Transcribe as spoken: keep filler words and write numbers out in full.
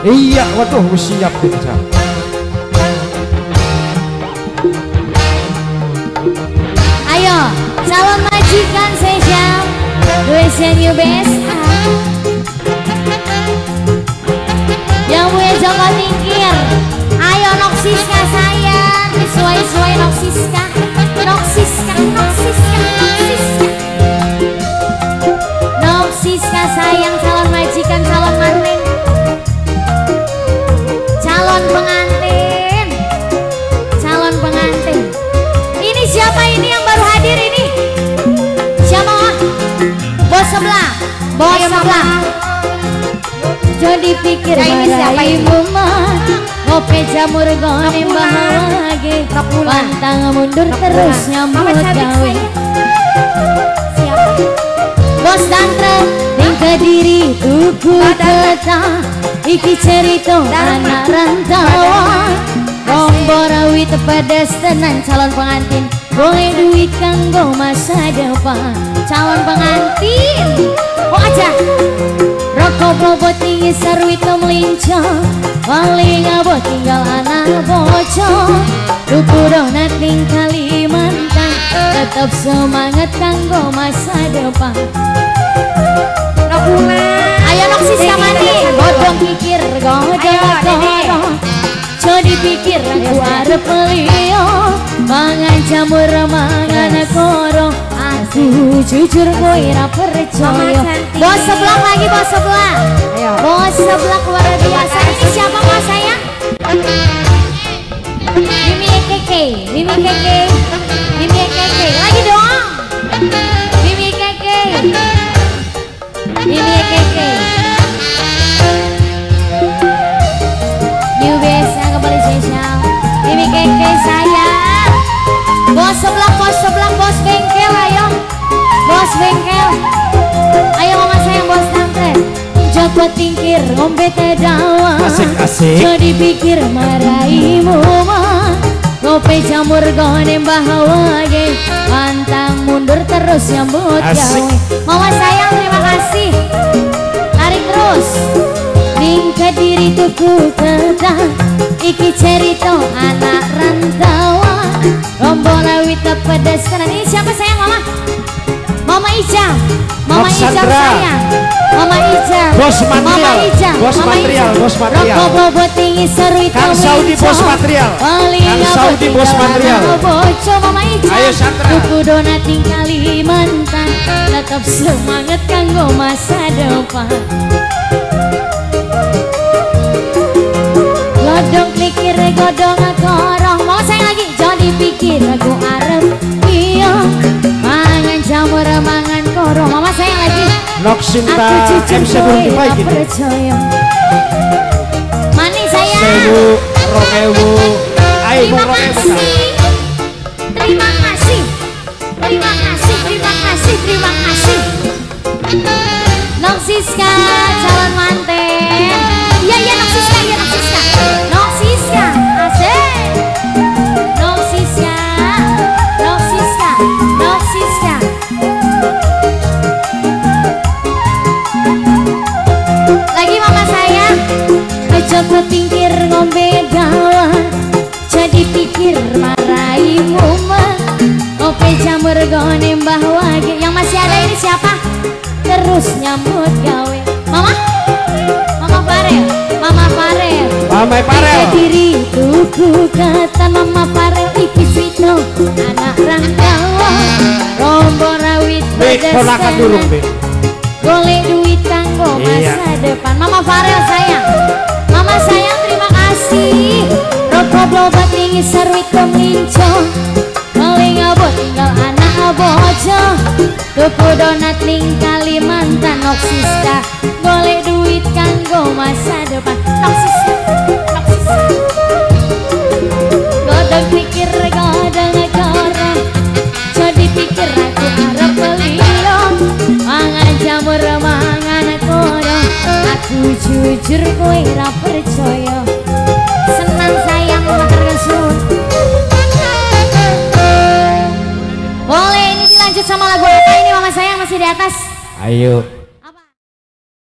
Iya, waduh siap kita. Ayo, calon majikan spesial Indonesia New B S A. Yang punya Joko Tingkir. Ayo Noksiska sayang, disuai-suai Noksiska, Noksiska, Noksiska, Noksiska. Noksiska sayang, calon majikan, calon manten, calon pengantin, calon pengantin. Ini siapa ini yang baru hadir ini? Siapa? Bos sebelah, bos sebelah. Jadi pikir ibu mah ngopi jamur gone bahagia, pantang mundur terus nyambut gawe. Bos Dantre ning Kediri tuku keta, iki cerita anak rantauan. Romborawi tepedes tenan calon pengantin, boleh duit kanggo masa depan. Calon pengantin, oh aja rokok bobot tinggi sarwit melincong, paling abot tinggal anak bocor. Tuku donat ning Kalimantan, tetap semangat kanggo masa depan. Ayo Noksiska mandi, godong pikir godong. Jadi pikir aku arep pelio, mangan jamur mangan korong. Aku jujur gue ira percaya. Bos sebelah lagi, bos sebelah. Bos sebelah luar biasa. Ini siapa mas sayang? Mimi Keke, Mimi Keke, Mimi Keke. Lagi dong. Mimi Keke, Mimi Keke. New B S A kembali spesial. Mimi Keke sayang. Bos sebelah, bos sebelah, bos bengkel ayo. Bos bengkel. Ayo mama sayang bos Dantre. Joko Tingkir ngombe tedawa. Asik-asik. Jadi pikir maraimu mah. Ngopi jamur gone bahawa ge. Pantang mundur terus nyambut gawe. Mama sayang terima kasih. Tarik terus. Ning Kediri tuku keta, iki cerita anak rantauan. Rombongan wita pedes tenan. Ini siapa sayang mama? Mama Ija, Mama Ija sayang, Mama Ija, Bos Material, Mama Ija, Bos Mama Material, Ija. Bos Material. Rokok bobot tinggi seru itu Kang Saudi Bos Material, Kang Saudi Bos Material. Boco Mama Ija, ayo Sandra. tuku donat ning Kalimantan, tetap semangat kanggo masa depan. Godong pikir godong korong, mau saya lagi jadi pikir aku arep iya. Mangan jamur mangan korong, mama saya lagi. Noksinta M C dua gitu. Manis saya. Sewu, rokewu, ayo Terima rokewu. kasih, terima kasih, terima kasih, terima kasih, terima kasih. Noksiska calon manten. Iya iya Noksiska, iya Noksiska, Noksiska, asik. Noksiska, Noksiska, Noksiska. Lagi mama saya, Joko Tingkir ngombe dawa. Jadi pikir maraimu mah. Ngopi jamur gone mbah wage. Yang masih ada ini siapa? Terus nyambut gawe. Mama, Mama Farel, Mama Farel, Mama Farel. Kediri tuku kata Mama Farel iki swito anak rantauan. Rombong rawit Bek, ponakan dulu Bek. Golek duit kanggo Iya. masa depan. Mama Farel sayang, Mama sayang terima kasih. Rokok blobat tinggi serwit kemlincong, paling abot tinggal anak bocah. Tuku donat ning Kalimantan. Noksiska golek duit kanggo masa depan. Noksiska, Noksiska. Godong pikir godong korong, jadi pikir aku arep pelio. Mangan jamur mangan korong, aku jujur kowe ra percaya. Senang sayang matur kesun. Boleh ini dilanjut sama lagu apa ini mama sayang masih di atas? Ayo.